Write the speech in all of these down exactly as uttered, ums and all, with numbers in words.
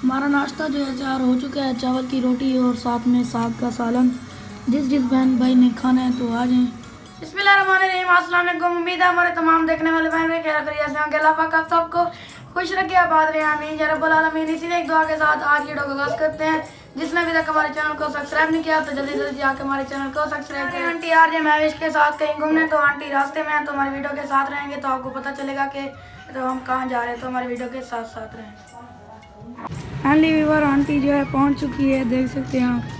हमारा नाश्ता जो है तैयार हो चुका है, चावल की रोटी और साथ में साग का सालन। जिस जिस बहन भाई ने खाना है तो आ जाएं। बिस्मिल्लाहिर्रहमानिर्रहीम, अस्सलाम वालेकुम। उम्मीद है हमारे तमाम देखने वाले बहन भाई खैर खैरियत से होंगे। अल्लाह पाक आप सबको खुश रखे, आबाद रहे, आमीन या रब्बुल आलमीन। इसी एक दुआ के साथ आज वीडियो को आगाज़ करते हैं। जिसने अभी तक हमारे चैनल को सब्सक्राइब नहीं किया तो जल्दी जल्दी जाकर हमारे चैनल को सब्सक्राइब करें। आंटी यार जब महविश के साथ कहीं घूमने तो आंटी रास्ते में है, तो हमारी वीडियो के साथ रहेंगे तो आपको पता चलेगा कि तो हम कहाँ जा रहे हैं, तो हमारी वीडियो के साथ साथ रहें। पहली व्यूवर आंटी जो है पहुँच चुकी है, देख सकते हैं आप।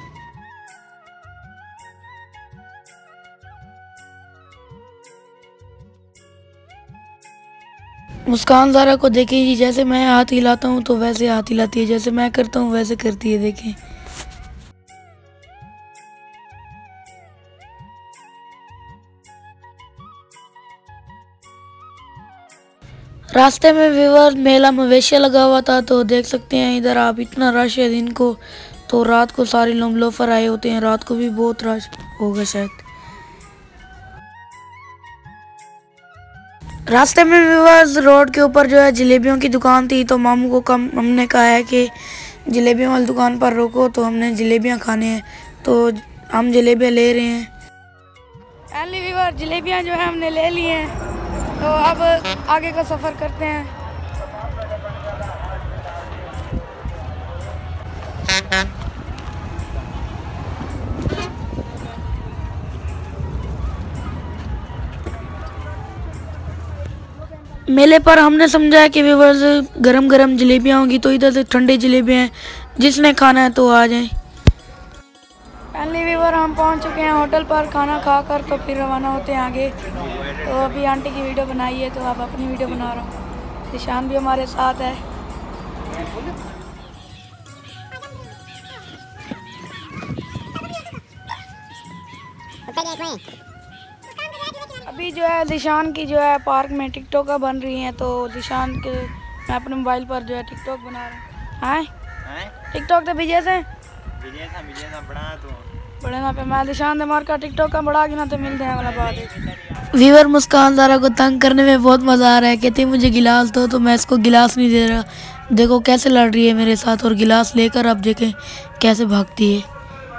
मुस्कान ज़ारा को देखिए जी, जैसे मैं हाथ हिलाता हूँ तो वैसे हाथ हिलाती है, जैसे मैं करता हूँ वैसे करती है। देखें रास्ते में व्यूवर मेला मवेशिया लगा हुआ था, तो देख सकते हैं इधर आप, इतना रश है दिन को, तो रात को सारे लोग लोफर आए होते हैं, रात को भी बहुत रश होगा शायद। रास्ते में व्यूवर्स रोड के ऊपर जो है जलेबियों की दुकान थी, तो मामू को कम हमने कहा है कि जलेबियों वाली दुकान पर रोको, तो हमने जलेबियां खाने हैं, तो हम जलेबियां ले रहे हैं। पहली व्यूवर जलेबियां जो है हमने ले ली हैं, तो अब आगे का सफ़र करते हैं। मेले पर हमने समझा कि व्यूवर्स गरम गरम जलेबियाँ होंगी, तो इधर से ठंडी जलेबियाँ हैं, जिसने खाना है तो आ जाए। पहले व्यूवर हम पहुंच चुके हैं होटल पर, खाना खाकर तो फिर रवाना होते हैं आगे। तो अभी आंटी की वीडियो बनाई है, तो आप अपनी वीडियो बना रहा हूँ। निशान भी हमारे साथ है। अभी जो है दिशान की जो है पार्क में टिकटॉक का बन रही है, तो दिशान के मैं अपने मोबाइल पर जो है टिकटॉक बना रहा हूँ। हाँ टिकटॉक तो विजय से विजय था विजय था बड़ा तो बड़े ना पे मैं दिशान दे मार का टिकटॉक का बड़ा गिना, तो मिलते हैं अगला बात। व्यूवर मुस्कान ज़ारा को तंग करने में बहुत मज़ा आ रहा है, कहती मुझे गिलास दो, तो मैं इसको गिलास नहीं दे रहा। देखो कैसे लड़ रही है मेरे साथ, और गिलास लेकर अब देखें कैसे भागती है।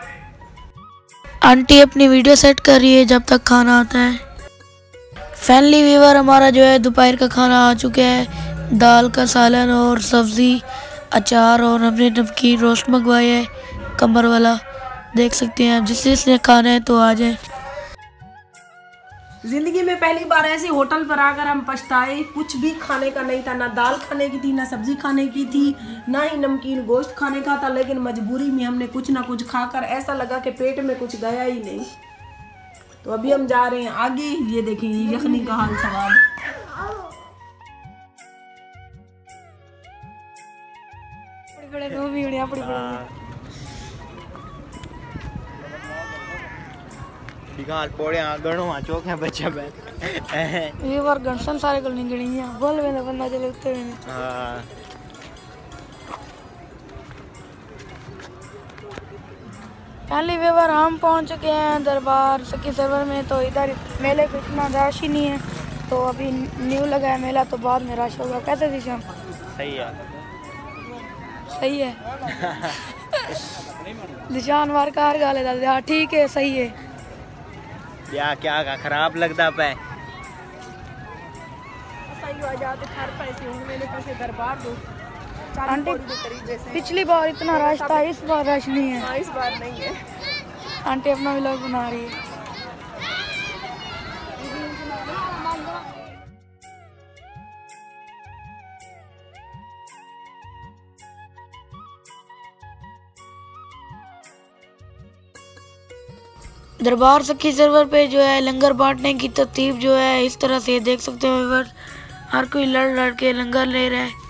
आंटी अपनी वीडियो सेट कर रही है जब तक खाना आता है। फैमिली व्यूवर हमारा जो है दोपहर का खाना आ चुका है, दाल का सालन और सब्ज़ी, अचार, और हमने नमकीन रोस्ट मंगवाया है कमर वाला। देख सकते हैं आप, जिस जिसने खाना है तो आ जाए। जिंदगी में पहली बार ऐसे होटल पर आकर हम पछताए। कुछ भी खाने का नहीं था, ना दाल खाने की थी, ना सब्जी खाने की थी, ना ही नमकीन गोश्त खाने का था, लेकिन मजबूरी में हमने कुछ ना कुछ खाकर ऐसा लगा कि पेट में कुछ गया ही नहीं। तो अभी हम जा रहे हैं आगे। ये देखें यखनी का हाल सवाल। बड़े दो भी बढ़िया बड़ी बड़ी हाल पोड़े गणो चौक है बच्चा पे ये बार गणसन सारे कल नहीं गणी है, बोल में बंदा चले उतरे में। हां पहली व्यूवर हम पहुंच चुके हैं दरबार सखी सरवर में, तो इधर मेले को इतना रश ही नहीं है, तो अभी न्यू लगा है मेला, तो बाद में रश होगा। कैसे दिशान सही है सही है दिशान मार कार गाले दादा। हाँ ठीक है सही है या क्या का खराब लगता पे सही हो जाते हर पैसे होंगे मेरे पास दरबार दो। आंटी पिछली बार इतना रश था, इस बार रश नहीं है। हाँ, इस बार नहीं है। आंटी अपना व्लॉग बना रही है। दरबार सखी सर्वर पे जो है लंगर बांटने की तरतीब जो है इस तरह से देख सकते हैं व्यूअर, हर कोई लड़ लड़ के लंगर ले रहा है।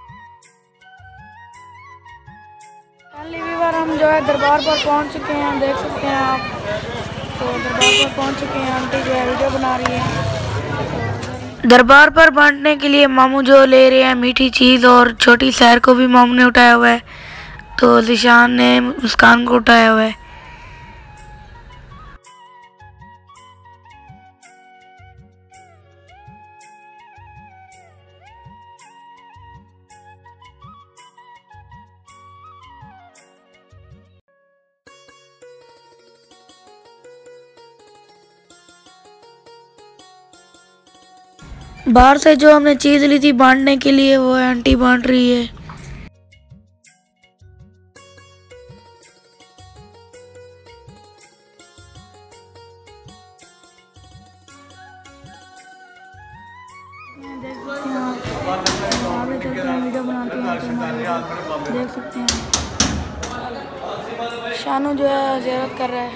पहले व्यूअर हम जो है दरबार पर पहुंच चुके हैं, देख सकते हैं आप, तो दरबार पर पहुंच चुके हैं। आंटी जो है वीडियो बना रही है। दरबार पर बांटने के लिए मामू जो ले रहे हैं मीठी चीज़, और छोटी सैर को भी मामू ने उठाया हुआ है, तो जिशान ने मुस्कान को उठाया हुआ है। बाहर से जो हमने चीज़ ली थी बांटने के लिए वो आंटी बांट रही है। आगे चलते हैं, वीडियो बनाते हैं तो हमारे देख सकते हैं शानू जो है ज़ियारत कर रहा है।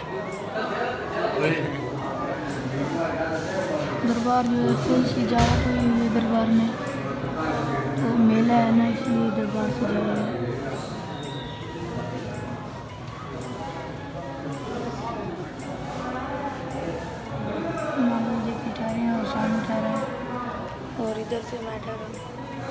दरबार जो है फुल सजावट हुई हुई है दरबार में, तो मेला है ना इसलिए दरबार सजाया है। मामू जी ठहरे हैं और शानू ठहरा है और इधर से मैं ठहरा हूँ।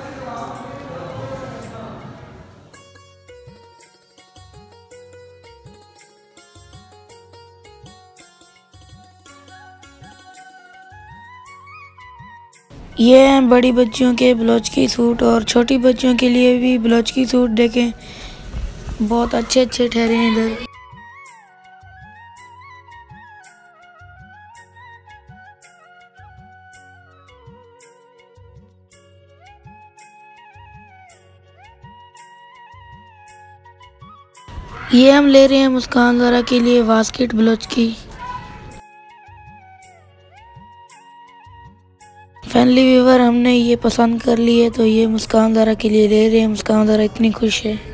ये हैं बड़ी बच्चियों के ब्लाउज की सूट और छोटी बच्चियों के लिए भी ब्लाउज की सूट देखें, बहुत अच्छे अच्छे ठहरे हैं इधर। ये हम ले रहे हैं मुस्कान ज़ारा के लिए बास्केट ब्लाउज की। फैमिली व्यूवर हमने ये पसंद कर ली है तो ये मुस्कान ज़ारा के लिए ले रहे हैं। मुस्कान ज़ारा इतनी खुश है।